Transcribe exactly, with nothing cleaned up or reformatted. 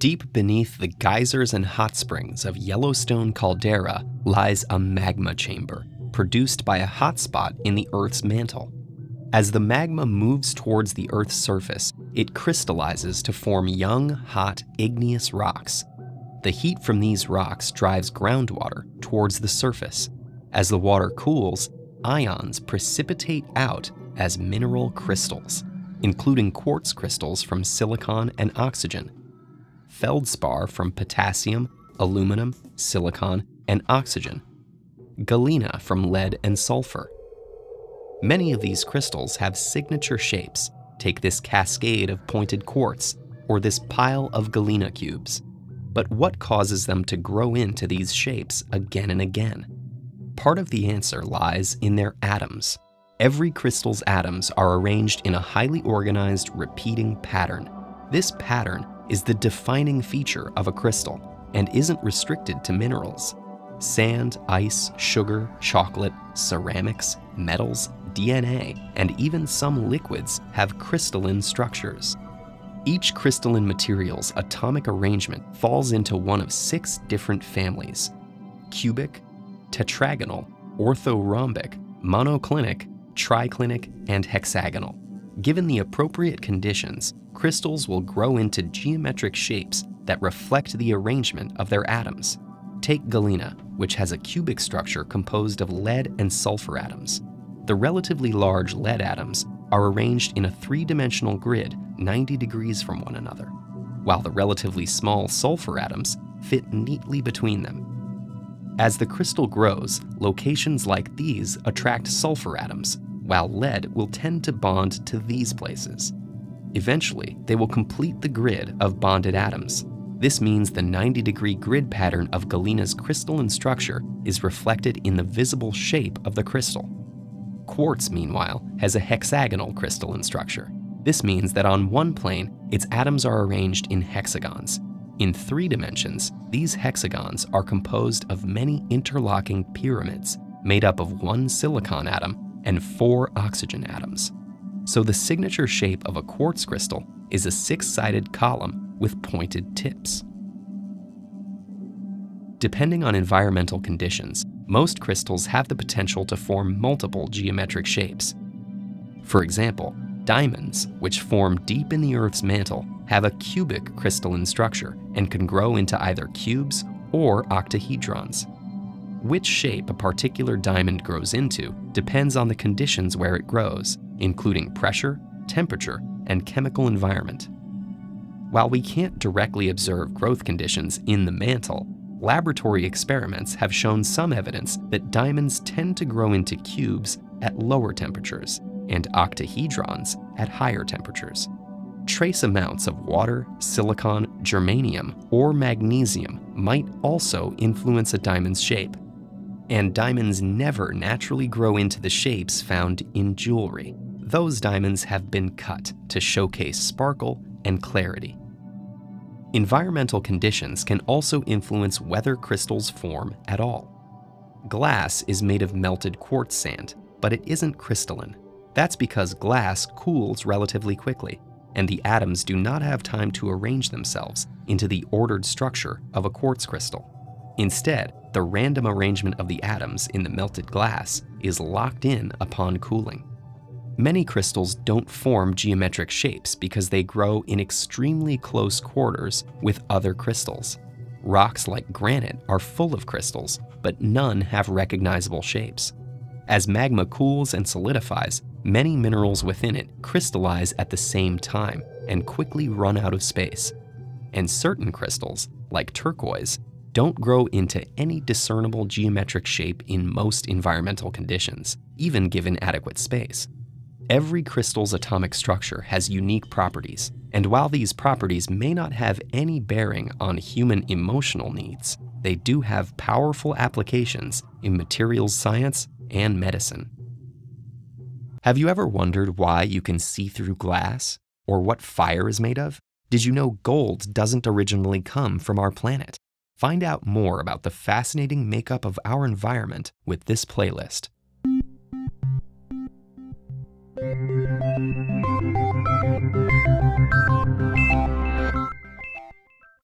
Deep beneath the geysers and hot springs of Yellowstone caldera lies a magma chamber, produced by a hotspot in the Earth's mantle. As the magma moves towards the Earth's surface, it crystallizes to form young, hot, igneous rocks. The heat from these rocks drives groundwater towards the surface. As the water cools, ions precipitate out as mineral crystals, including quartz crystals from silicon and oxygen, feldspar from potassium, aluminum, silicon, and oxygen, galena from lead and sulfur. Many of these crystals have signature shapes. Take this cascade of pointed quartz, or this pile of galena cubes. But what causes them to grow into these shapes again and again? Part of the answer lies in their atoms. Every crystal's atoms are arranged in a highly organized, repeating pattern. This pattern is the defining feature of a crystal and isn't restricted to minerals. Sand, ice, sugar, chocolate, ceramics, metals, D N A, and even some liquids have crystalline structures. Each crystalline material's atomic arrangement falls into one of six different families: cubic, tetragonal, orthorhombic, monoclinic, triclinic, and hexagonal. Given the appropriate conditions, crystals will grow into geometric shapes that reflect the arrangement of their atoms. Take galena, which has a cubic structure composed of lead and sulfur atoms. The relatively large lead atoms are arranged in a three-dimensional grid ninety degrees from one another, while the relatively small sulfur atoms fit neatly between them. As the crystal grows, locations like these attract sulfur atoms, while lead will tend to bond to these places. Eventually, they will complete the grid of bonded atoms. This means the ninety degree grid pattern of galena's crystalline structure is reflected in the visible shape of the crystal. Quartz, meanwhile, has a hexagonal crystalline structure. This means that on one plane, its atoms are arranged in hexagons. In three dimensions, these hexagons are composed of many interlocking pyramids made up of one silicon atom and four oxygen atoms. So the signature shape of a quartz crystal is a six-sided column with pointed tips. Depending on environmental conditions, most crystals have the potential to form multiple geometric shapes. For example, diamonds, which form deep in the Earth's mantle, have a cubic crystalline structure and can grow into either cubes or octahedrons. Which shape a particular diamond grows into depends on the conditions where it grows, including pressure, temperature, and chemical environment. While we can't directly observe growth conditions in the mantle, laboratory experiments have shown some evidence that diamonds tend to grow into cubes at lower temperatures and octahedrons at higher temperatures. Trace amounts of water, silicon, germanium, or magnesium might also influence a diamond's shape. And diamonds never naturally grow into the shapes found in jewelry. Those diamonds have been cut to showcase sparkle and clarity. Environmental conditions can also influence whether crystals form at all. Glass is made of melted quartz sand, but it isn't crystalline. That's because glass cools relatively quickly, and the atoms do not have time to arrange themselves into the ordered structure of a quartz crystal. Instead, the random arrangement of the atoms in the melted glass is locked in upon cooling. Many crystals don't form geometric shapes because they grow in extremely close quarters with other crystals. Rocks like granite are full of crystals, but none have recognizable shapes. As magma cools and solidifies, many minerals within it crystallize at the same time and quickly run out of space. And certain crystals, like turquoise, don't grow into any discernible geometric shape in most environmental conditions, even given adequate space. Every crystal's atomic structure has unique properties, and while these properties may not have any bearing on human emotional needs, they do have powerful applications in materials science and medicine. Have you ever wondered why you can see through glass, or what fire is made of? Did you know gold doesn't originally come from our planet? Find out more about the fascinating makeup of our environment with this playlist.